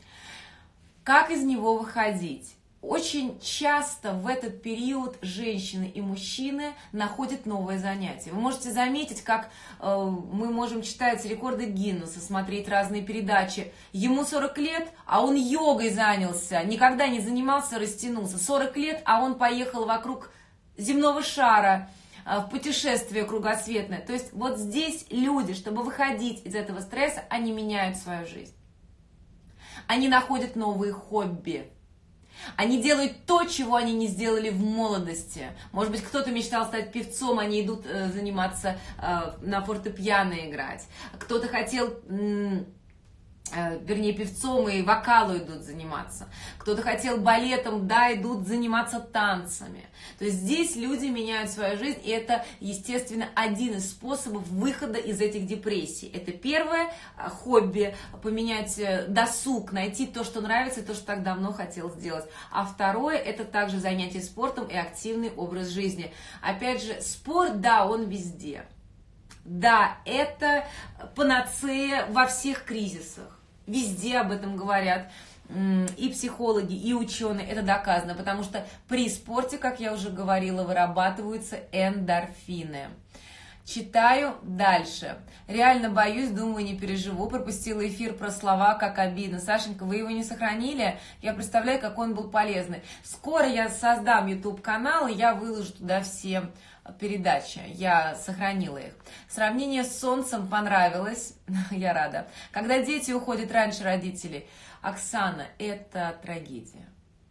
Как из него выходить? Очень часто в этот период женщины и мужчины находят новое занятие. Вы можете заметить, как э, мы можем читать рекорды Гиннесса, смотреть разные передачи. Ему сорок лет, а он йогой занялся, никогда не занимался, растянулся. сорок лет, а он поехал вокруг земного шара э, в путешествие кругосветное. То есть вот здесь люди, чтобы выходить из этого стресса, они меняют свою жизнь. Они находят новые хобби. Они делают то, чего они не сделали в молодости. Может быть, кто-то мечтал стать певцом, они идут э, заниматься э, на фортепиано играть. Кто-то хотел, э, э, вернее, певцом и вокалу идут заниматься. Кто-то хотел балетом, да, идут заниматься танцами. То есть здесь люди меняют свою жизнь, и это, естественно, один из способов выхода из этих депрессий. Это первое хобби, поменять досуг, найти то, что нравится, то, что так давно хотел сделать. А второе, это также занятие спортом и активный образ жизни. Опять же, спорт, да, он везде. Да, это панацея во всех кризисах. Везде об этом говорят. И психологи, и ученые, это доказано, потому что при спорте, как я уже говорила, вырабатываются эндорфины. Читаю дальше. Реально боюсь, думаю, не переживу. Пропустила эфир про слова, как обидно. Сашенька, вы его не сохранили? Я представляю, какой он был полезный. Скоро я создам YouTube-канал, и я выложу туда все передачи. Я сохранила их. Сравнение с солнцем понравилось. Я рада. Когда дети уходят раньше родителей. Оксана, это трагедия.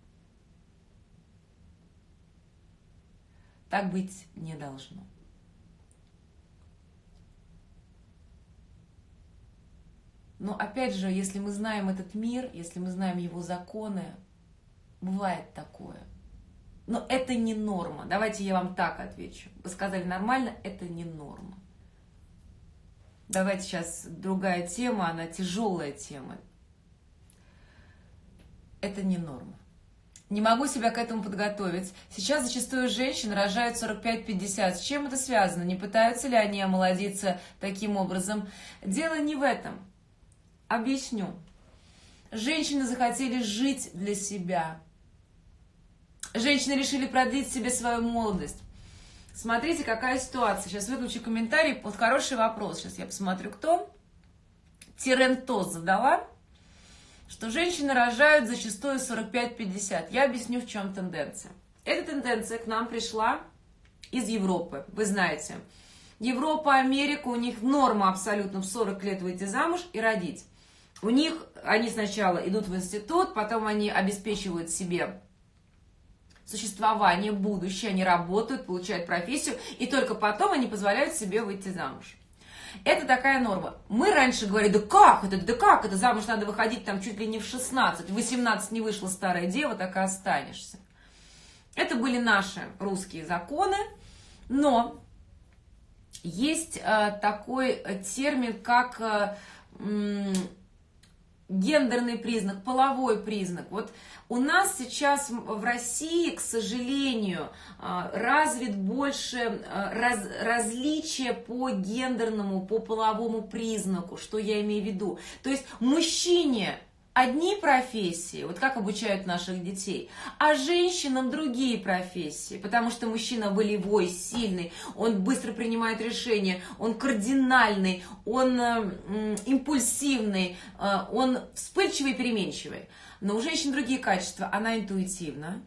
Так быть не должно. Но опять же, если мы знаем этот мир, если мы знаем его законы, бывает такое. Но это не норма. Давайте я вам так отвечу. Вы сказали нормально, это не норма. Давайте сейчас другая тема, она тяжелая тема. Это не норма. Не могу себя к этому подготовить. Сейчас зачастую женщины рожают сорок пять пятьдесят. С чем это связано? Не пытаются ли они омолодиться таким образом? Дело не в этом. Объясню. Женщины захотели жить для себя. Женщины решили продлить себе свою молодость. Смотрите, какая ситуация. Сейчас выключу комментарий. Вот хороший вопрос. Сейчас я посмотрю, кто. Терентоз задала. Что женщины рожают зачастую сорок пять пятьдесят. Я объясню, в чем тенденция. Эта тенденция к нам пришла из Европы. Вы знаете, Европа, Америка, у них норма абсолютно в сорок лет выйти замуж и родить. У них, они сначала идут в институт, потом они обеспечивают себе существование, будущее, они работают, получают профессию, и только потом они позволяют себе выйти замуж. Это такая норма. Мы раньше говорили, да как это, да как это, замуж надо выходить там чуть ли не в шестнадцать, в восемнадцать не вышла старая дева, так и останешься. Это были наши русские законы, но есть э, такой термин, как э, э, гендерный признак, половой признак. Вот у нас сейчас в России, к сожалению, развит больше раз, различия по гендерному, по половому признаку, что я имею в виду. То есть мужчине одни профессии, вот как обучают наших детей, а женщинам другие профессии, потому что мужчина волевой, сильный, он быстро принимает решения, он кардинальный, он э, импульсивный, э, он вспыльчивый, переменчивый. Но у женщин другие качества. Она интуитивна,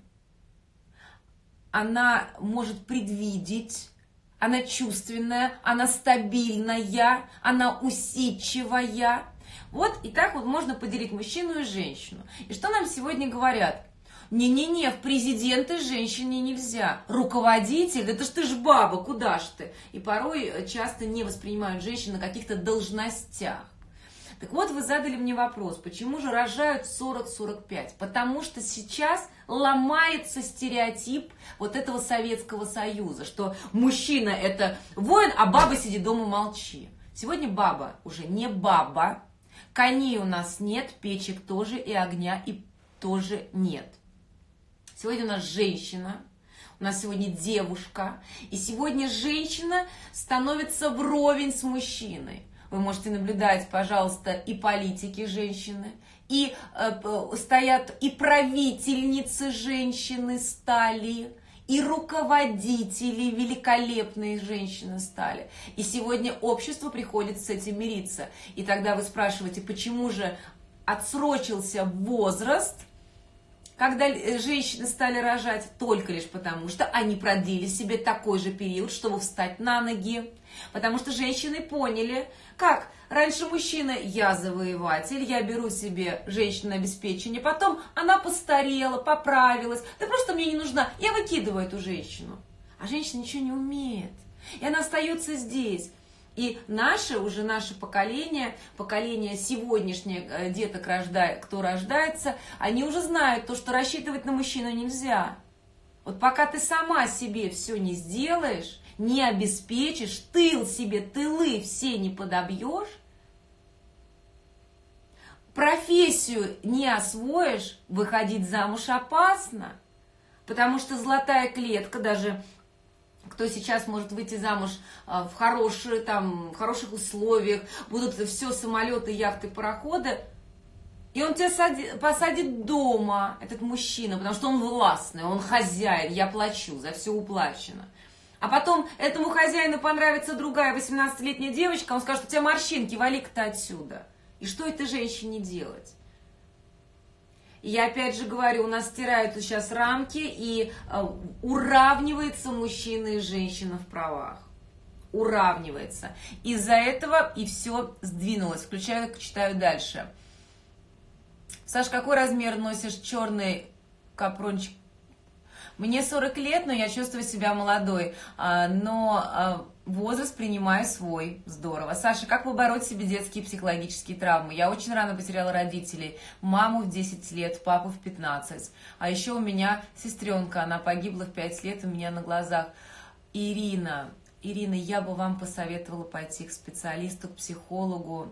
она может предвидеть, она чувственная, она стабильная, она усидчивая. Вот и так вот можно поделить мужчину и женщину. И что нам сегодня говорят? Не-не-не, в президенты женщине нельзя. Руководитель, да это ж ты ж баба, куда ж ты? И порой часто не воспринимают женщин на каких-то должностях. Так вот, вы задали мне вопрос, почему же рожают сорок-сорок пять? Потому что сейчас ломается стереотип вот этого Советского Союза, что мужчина это воин, а баба сиди дома молчи. Сегодня баба уже не баба, коней у нас нет, печек тоже и огня и тоже нет. Сегодня у нас женщина. У нас сегодня девушка, и сегодня женщина становится вровень с мужчиной. Вы можете наблюдать, пожалуйста, и политики женщины, и э, стоят и правительницы женщины стали, и руководители великолепные женщины стали. И сегодня общество приходит с этим мириться. И тогда вы спрашиваете, почему же отсрочился возраст, когда женщины стали рожать, только лишь потому, что они продлили себе такой же период, чтобы встать на ноги. Потому что женщины поняли, как раньше мужчина, я завоеватель, я беру себе женщину обеспечение, потом она постарела, поправилась, да просто мне не нужна, я выкидываю эту женщину. А женщина ничего не умеет, и она остается здесь. И наше, уже наше поколение, поколение сегодняшних деток, кто рождается, они уже знают то, что рассчитывать на мужчину нельзя. Вот пока ты сама себе все не сделаешь, не обеспечишь, тыл себе, тылы все не подобьешь, профессию не освоишь, выходить замуж опасно, потому что золотая клетка, даже кто сейчас может выйти замуж в, хорошие, там, в хороших условиях, будут все самолеты, яхты, пароходы, и он тебя сади, посадит дома, этот мужчина, потому что он властный, он хозяин, я плачу, за все уплачено. А потом этому хозяину понравится другая восемнадцатилетняя девочка, он скажет, у тебя морщинки, вали-ка ты отсюда. И что этой женщине делать? И я опять же говорю, у нас стирают сейчас рамки и э, уравнивается мужчина и женщина в правах. Уравнивается. Из-за этого и все сдвинулось. Включаю, читаю дальше. Саш, какой размер носишь черный капрончик? Мне сорок лет, но я чувствую себя молодой, но возраст принимаю свой. Здорово. Саша, как побороть себе детские психологические травмы? Я очень рано потеряла родителей. Маму в десять лет, папу в пятнадцать. А еще у меня сестренка, она погибла в пять лет у меня на глазах. Ирина, Ирина, я бы вам посоветовала пойти к специалисту, к психологу.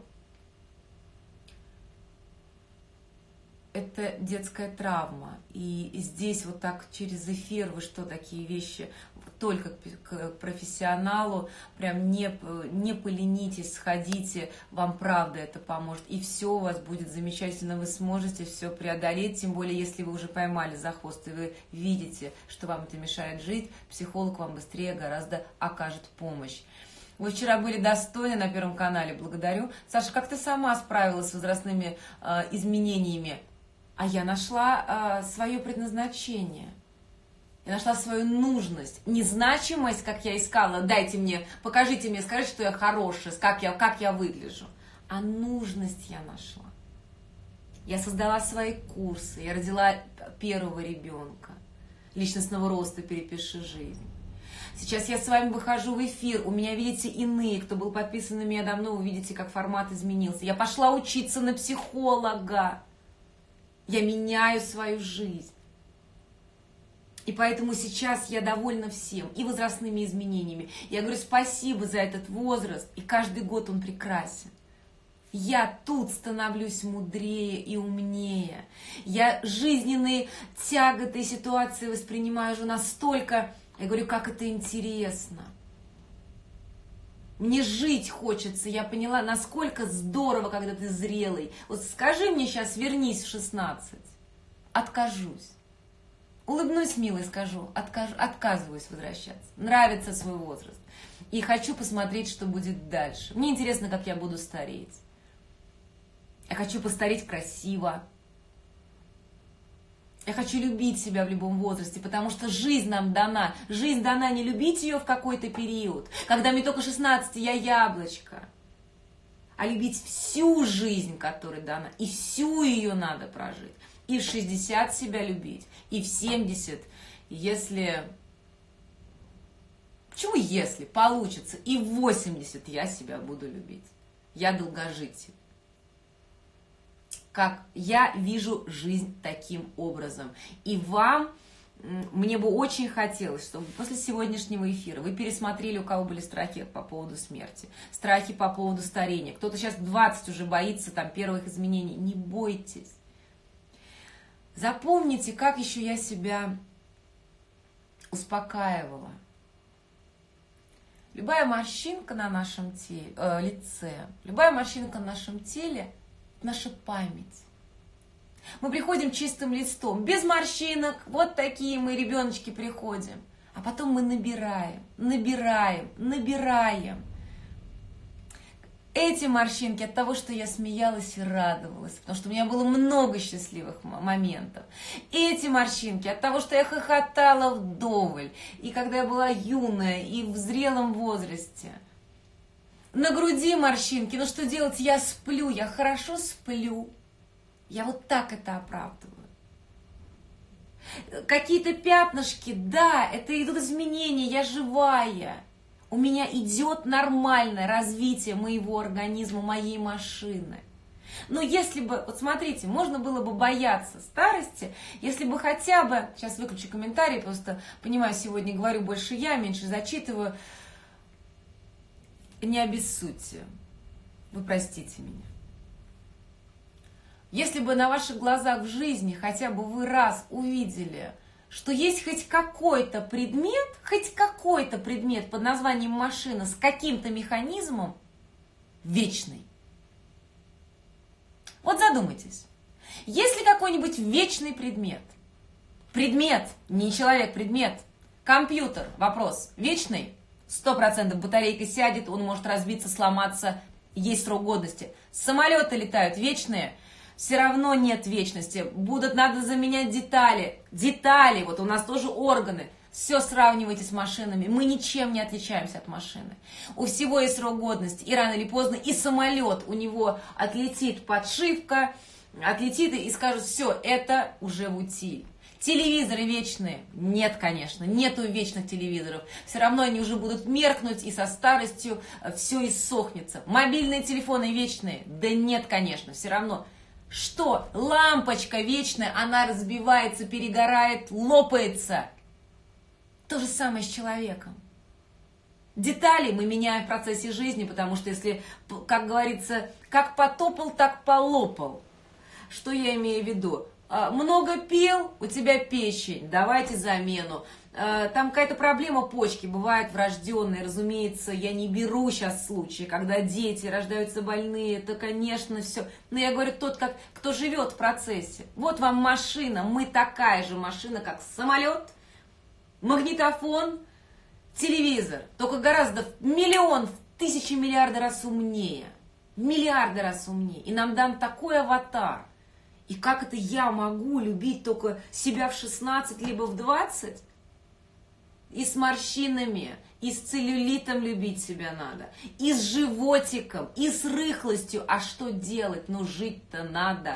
Это детская травма, и здесь вот так через эфир вы что, такие вещи, только к профессионалу, прям не, не поленитесь, сходите, вам правда это поможет, и все у вас будет замечательно, вы сможете все преодолеть, тем более, если вы уже поймали за хвост, и вы видите, что вам это мешает жить, психолог вам быстрее гораздо окажет помощь. Вы вчера были достойны на Первом канале, благодарю. Саша, как ты сама справилась с возрастными э, изменениями? А я нашла э, свое предназначение. Я нашла свою нужность, незначимость, как я искала. Дайте мне, покажите мне, скажите, что я хорошая, как я, как я выгляжу. А нужность я нашла. Я создала свои курсы, я родила первого ребенка. Личностного роста «Перепиши жизнь». Сейчас я с вами выхожу в эфир, у меня, видите, иные, кто был подписан на меня давно, вы видите, как формат изменился. Я пошла учиться на психолога. Я меняю свою жизнь. И поэтому сейчас я довольна всем, и возрастными изменениями. Я говорю спасибо за этот возраст, и каждый год он прекрасен. Я тут становлюсь мудрее и умнее. Я жизненные тяготы и ситуации воспринимаю уже настолько, я говорю, как это интересно. Мне жить хочется, я поняла, насколько здорово, когда ты зрелый. Вот скажи мне сейчас, вернись в шестнадцать. Откажусь. Улыбнусь, милый, скажу, откаж, отказываюсь возвращаться. Нравится свой возраст. И хочу посмотреть, что будет дальше. Мне интересно, как я буду стареть. Я хочу постареть красиво. Я хочу любить себя в любом возрасте, потому что жизнь нам дана. Жизнь дана не любить ее в какой-то период, когда мне только шестнадцать, я яблочко. А любить всю жизнь, которая дана. И всю ее надо прожить. И в шестьдесят себя любить, и в семьдесят, если... Почему если? Получится. И в восемьдесят я себя буду любить. Я долгожитель. как я вижу жизнь таким образом. И вам, мне бы очень хотелось, чтобы после сегодняшнего эфира вы пересмотрели, у кого были страхи по поводу смерти, страхи по поводу старения. Кто-то сейчас двадцать уже боится там первых изменений. Не бойтесь. Запомните, как еще я себя успокаивала. Любая морщинка на нашем теле, э, лице, любая морщинка на нашем теле – наша память. Мы приходим чистым листом, без морщинок, вот такие мы ребеночки приходим. А потом мы набираем, набираем, набираем. Эти морщинки от того, что я смеялась и радовалась, потому что у меня было много счастливых моментов. Эти морщинки от того, что я хохотала вдоволь, и когда я была юная, и в зрелом возрасте. На груди морщинки, ну что делать, я сплю, я хорошо сплю. Я вот так это оправдываю. Какие-то пятнышки, да, это идут изменения, я живая. У меня идет нормальное развитие моего организма, моей машины. Но если бы, вот смотрите, можно было бы бояться старости, если бы хотя бы, сейчас выключу комментарий, просто понимаю, сегодня говорю больше я, меньше зачитываю, не обессудьте, вы простите меня. Если бы на ваших глазах в жизни хотя бы вы раз увидели, что есть хоть какой-то предмет, хоть какой-то предмет под названием машина с каким-то механизмом вечный. Вот задумайтесь. Есть ли какой-нибудь вечный предмет? Предмет, не человек, предмет. Компьютер, вопрос, вечный? Сто процентов батарейка сядет, он может разбиться, сломаться, есть срок годности. Самолеты летают вечные? Все равно нет вечности. Будут, надо заменять детали. Детали, вот у нас тоже органы. Все сравнивайте с машинами. Мы ничем не отличаемся от машины. У всего есть срок годности. И рано или поздно и самолет, у него отлетит подшивка, отлетит и скажут, все, это уже в утиль. Телевизоры вечные? Нет, конечно, нету вечных телевизоров. Все равно они уже будут меркнуть, и со старостью все иссохнется. Мобильные телефоны вечные? Да нет, конечно, все равно. Что? Лампочка вечная, она разбивается, перегорает, лопается. То же самое с человеком. Детали мы меняем в процессе жизни, потому что если, как говорится, как потопал, так полопал. Что я имею в виду? Много пил, у тебя печень, давайте замену. Там какая-то проблема почки, бывают врожденные, разумеется, я не беру сейчас случаи, когда дети рождаются больные, это, конечно, все. Но я говорю, тот, как, кто живет в процессе. Вот вам машина, мы такая же машина, как самолет, магнитофон, телевизор, только гораздо в миллион, в тысячи миллиарды раз умнее, в миллиарды раз умнее. И нам дан такой аватар. И как это я могу любить только себя в шестнадцать, либо в двадцать? И с морщинами, и с целлюлитом любить себя надо, и с животиком, и с рыхлостью. А что делать? Ну, жить-то надо.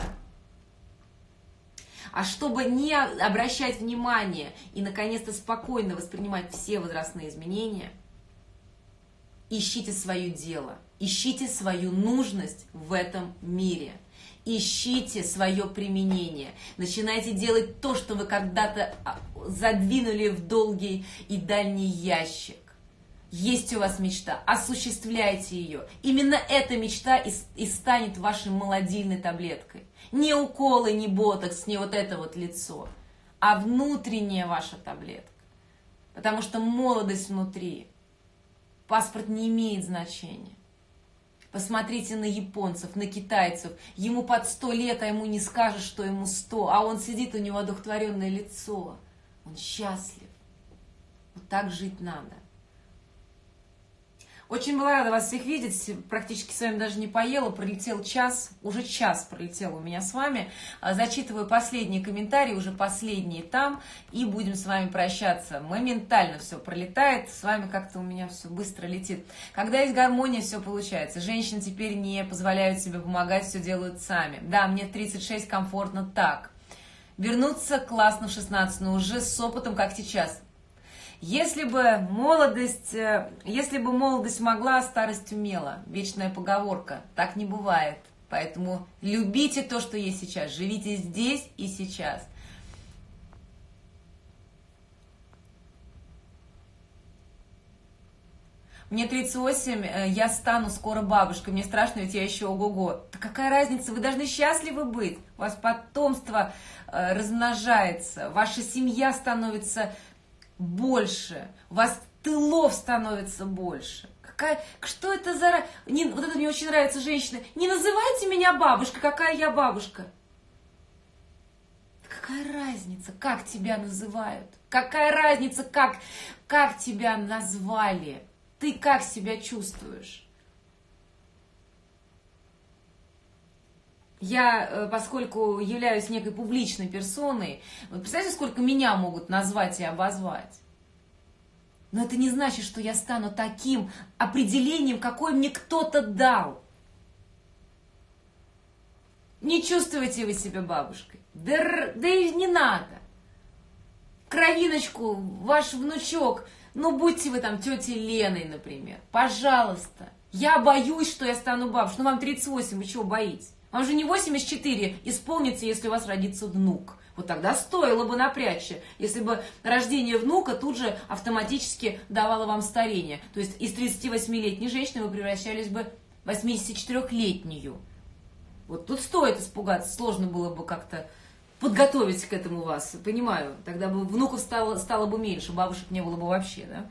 А чтобы не обращать внимание и, наконец-то, спокойно воспринимать все возрастные изменения, ищите свое дело, ищите свою нужность в этом мире. Ищите свое применение. Начинайте делать то, что вы когда-то задвинули в долгий и дальний ящик. Есть у вас мечта, осуществляйте ее. Именно эта мечта и, и станет вашей молодильной таблеткой. Не уколы, не ботокс, не вот это вот лицо, а внутренняя ваша таблетка. Потому что молодость внутри. Паспорт не имеет значения. Посмотрите на японцев, на китайцев. Ему под сто лет, а ему не скажешь, что ему сто. А он сидит, у него одухотворенное лицо. Он счастлив. Вот так жить надо. Очень была рада вас всех видеть. Практически с вами даже не поела. Пролетел час. Уже час пролетел у меня с вами. Зачитываю последние комментарии, уже последние там. И будем с вами прощаться. Моментально все пролетает. С вами как-то у меня все быстро летит. Когда есть гармония, все получается. Женщины теперь не позволяют себе помогать, все делают сами. Да, мне в тридцать шесть комфортно так. Вернуться классно в шестнадцать, но уже с опытом, как сейчас. Если бы молодость, если бы молодость могла, старость умела. Вечная поговорка. Так не бывает. Поэтому любите то, что есть сейчас, живите здесь и сейчас. Мне тридцать восемь, я стану скоро бабушкой, мне страшно, ведь я еще ого-го. Да какая разница, вы должны счастливы быть, у вас потомство э, размножается, ваша семья становится больше, у вас тылов становится больше. Какая, что это за... Не, вот это мне очень нравится, женщина. Не называйте меня бабушкой, какая я бабушка. Какая разница, как тебя называют? Какая разница, как, как тебя назвали? Ты как себя чувствуешь? Я, поскольку являюсь некой публичной персоной, вот представляете, сколько меня могут назвать и обозвать? Но это не значит, что я стану таким определением, какое мне кто-то дал. Не чувствуете вы себя бабушкой? Да, да и не надо. Кровиночку, ваш внучок, ну будьте вы там тетей Леной, например. Пожалуйста. Я боюсь, что я стану бабушкой. Ну вам тридцать восемь, вы чего боитесь? Вам же не восемьдесят четыре исполнится, если у вас родится внук. Вот тогда стоило бы напрячься, если бы рождение внука тут же автоматически давало вам старение. То есть из тридцативосьмилетней женщины вы превращались бы в восьмидесятичетырехлетнюю. Вот тут стоит испугаться, сложно было бы как-то подготовить к этому вас, понимаю. Тогда бы внуков стало, стало бы меньше, бабушек не было бы вообще, да?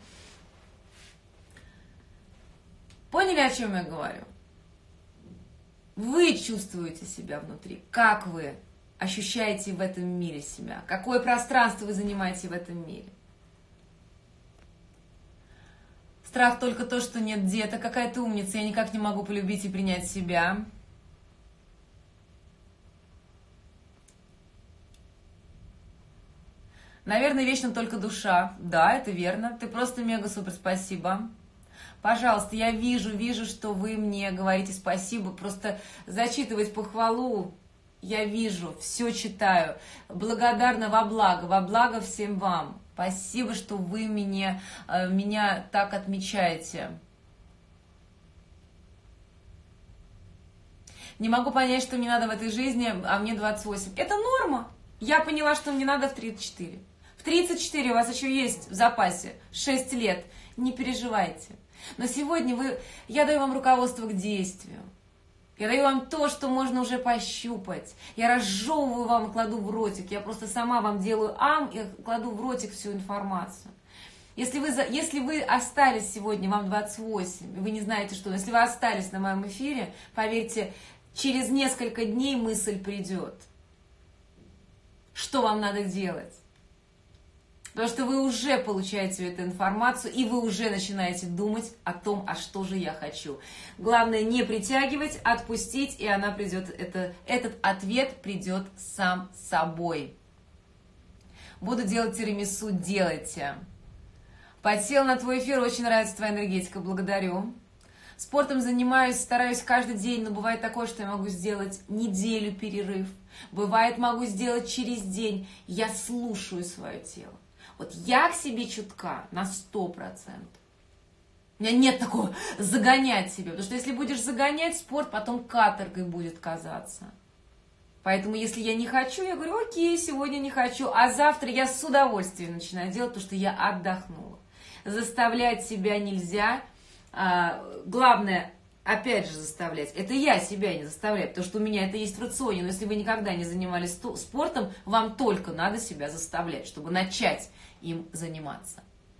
Поняли, о чем я говорю? Вы чувствуете себя внутри, как вы ощущаете в этом мире себя, какое пространство вы занимаете в этом мире. Страх только то, что нет деток, какая ты умница, я никак не могу полюбить и принять себя. Наверное, вечно только душа. Да, это верно. Ты просто мега-супер спасибо. Пожалуйста, я вижу, вижу, что вы мне говорите спасибо. Просто зачитывать похвалу я вижу, все читаю. Благодарна во благо, во благо всем вам. Спасибо, что вы меня, меня так отмечаете. Не могу понять, что мне надо в этой жизни, а мне двадцать восемь. Это норма. Я поняла, что мне надо в тридцать четыре. В тридцать четыре у вас еще есть в запасе шесть лет. Не переживайте. Но сегодня вы, я даю вам руководство к действию. Я даю вам то, что можно уже пощупать. Я разжевываю вам и кладу в ротик. Я просто сама вам делаю ам и кладу в ротик всю информацию. Если вы, если вы остались сегодня, вам двадцать восемь, вы не знаете что, если вы остались на моем эфире, поверьте, через несколько дней мысль придет. Что вам надо делать? Потому что вы уже получаете эту информацию, и вы уже начинаете думать о том, а что же я хочу. Главное не притягивать, отпустить, и она придет, это, этот ответ придет сам собой. Буду делать тирамису, делайте. Подсел на твой эфир, очень нравится твоя энергетика, благодарю. Спортом занимаюсь, стараюсь каждый день, но бывает такое, что я могу сделать неделю перерыв. Бывает, могу сделать через день. Я слушаю свое тело. Вот я к себе чутка на сто процентов. У меня нет такого загонять себя. Потому что если будешь загонять, спорт потом каторгой будет казаться. Поэтому если я не хочу, я говорю, окей, сегодня не хочу. А завтра я с удовольствием начинаю делать, потому что я отдохнула. Заставлять себя нельзя. А, главное, опять же, заставлять. Это я себя не заставляю, потому что у меня это есть в рационе. Но если вы никогда не занимались спортом, вам только надо себя заставлять, чтобы начать им заниматься.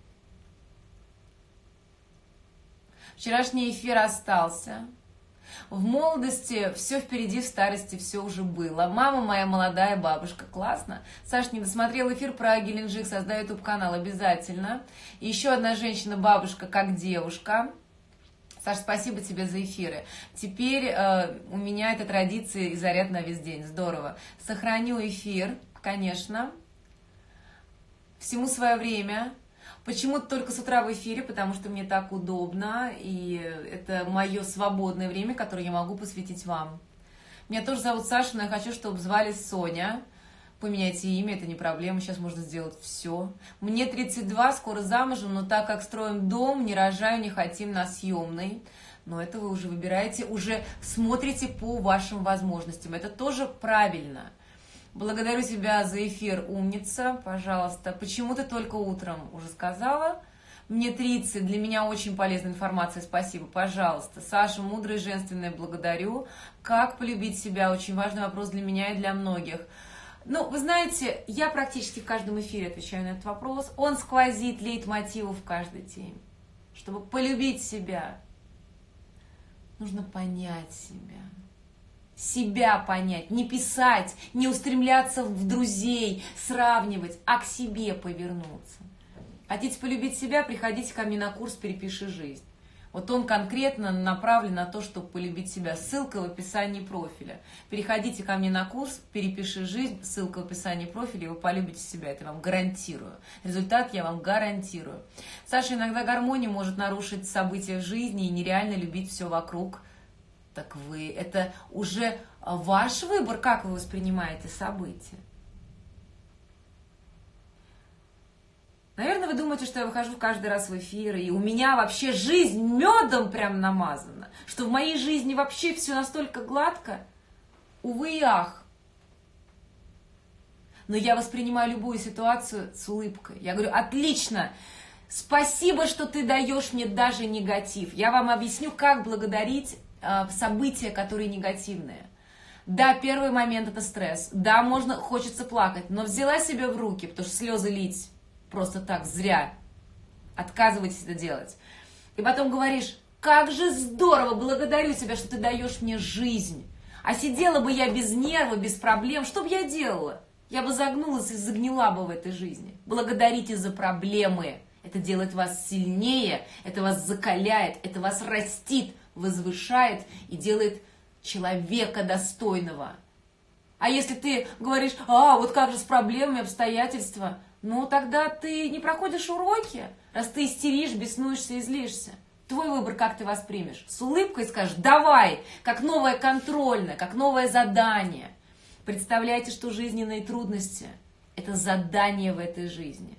Вчерашний эфир остался. В молодости все впереди, в старости все уже было. Мама моя молодая бабушка. Классно. Саша не досмотрел эфир про Геленджик, создаю ютуб-канал обязательно. И еще одна женщина-бабушка как девушка. Саша, спасибо тебе за эфиры. Теперь э, у меня эта традиция и заряд на весь день. Здорово. Сохраню эфир, конечно. Всему свое время. Почему-то только с утра в эфире, потому что мне так удобно, и это мое свободное время, которое я могу посвятить вам. Меня тоже зовут Саша, но я хочу, чтобы звали Соня. Поменяйте имя, это не проблема, сейчас можно сделать все. Мне тридцать два, скоро замужем, но так как строим дом, не рожаю, не хотим на съемной. Но это вы уже выбираете, уже смотрите по вашим возможностям. Это тоже правильно. Благодарю тебя за эфир, умница, пожалуйста. Почему ты только утром? Уже сказала. Мне тридцать, для меня очень полезная информация, спасибо, пожалуйста. Саша, мудрая и женственная, благодарю. Как полюбить себя? Очень важный вопрос для меня и для многих. Ну, вы знаете, я практически в каждом эфире отвечаю на этот вопрос. Он сквозит лейтмотивом в каждой теме. Чтобы полюбить себя, нужно понять себя. Себя понять, не писать, не устремляться в друзей, сравнивать, а к себе повернуться. Хотите полюбить себя, приходите ко мне на курс «Перепиши жизнь». Вот он конкретно направлен на то, чтобы полюбить себя. Ссылка в описании профиля. Переходите ко мне на курс «Перепиши жизнь», ссылка в описании профиля, и вы полюбите себя, это я вам гарантирую. Результат я вам гарантирую. Саша, иногда гармония может нарушить события в жизни и нереально любить все вокруг. Так вы, это уже ваш выбор, как вы воспринимаете события. Наверное, вы думаете, что я выхожу каждый раз в эфир, и у меня вообще жизнь медом прям намазана, что в моей жизни вообще все настолько гладко. Увы и ах. Но я воспринимаю любую ситуацию с улыбкой. Я говорю, отлично, спасибо, что ты даешь мне даже негатив. Я вам объясню, как благодарить э, события, которые негативные. Да, первый момент это стресс. Да, можно, хочется плакать, но взяла себя в руки, потому что слезы лить просто так, зря. Отказывайтесь это делать. И потом говоришь, как же здорово, благодарю тебя, что ты даешь мне жизнь. А сидела бы я без нерва, без проблем, что бы я делала? Я бы загнулась и загнила бы в этой жизни. Благодарите за проблемы. Это делает вас сильнее, это вас закаляет, это вас растит, возвышает и делает человека достойного. А если ты говоришь, а, вот как же с проблемами, обстоятельства, ну тогда ты не проходишь уроки, раз ты истеришь, беснуешься и злишься. Твой выбор, как ты воспримешь. С улыбкой скажешь, давай, как новое контрольное, как новое задание. Представляете, что жизненные трудности – это задание в этой жизни.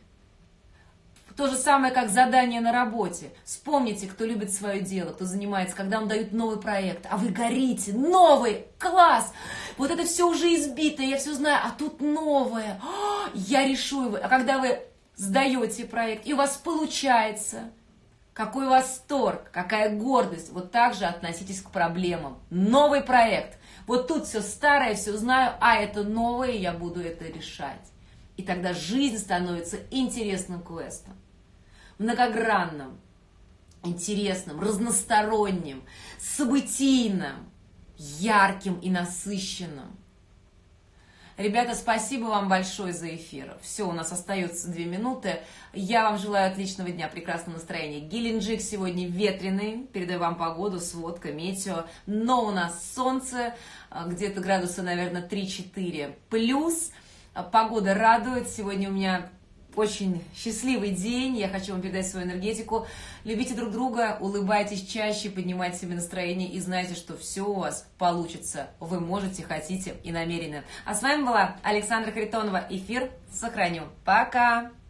То же самое, как задание на работе. Вспомните, кто любит свое дело, кто занимается, когда вам дают новый проект, а вы горите, новый, класс, вот это все уже избито, я все знаю, а тут новое, я решу его. А когда вы сдаете проект, и у вас получается, какой восторг, какая гордость, вот так же относитесь к проблемам. Новый проект, вот тут все старое, все знаю, а это новое, я буду это решать. И тогда жизнь становится интересным квестом. Многогранным, интересным, разносторонним, событийным, ярким и насыщенным. Ребята, спасибо вам большое за эфир. Все, у нас остается две минуты. Я вам желаю отличного дня, прекрасного настроения. Геленджик сегодня ветреный. Передаю вам погоду, сводка, метео. Но у нас солнце, где-то градуса, наверное, три-четыре плюс. Погода радует. Сегодня у меня очень счастливый день. Я хочу вам передать свою энергетику. Любите друг друга, улыбайтесь чаще, поднимайте себе настроение и знайте, что все у вас получится. Вы можете, хотите и намерены. А с вами была Александра Харитонова. Эфир сохраню. Пока!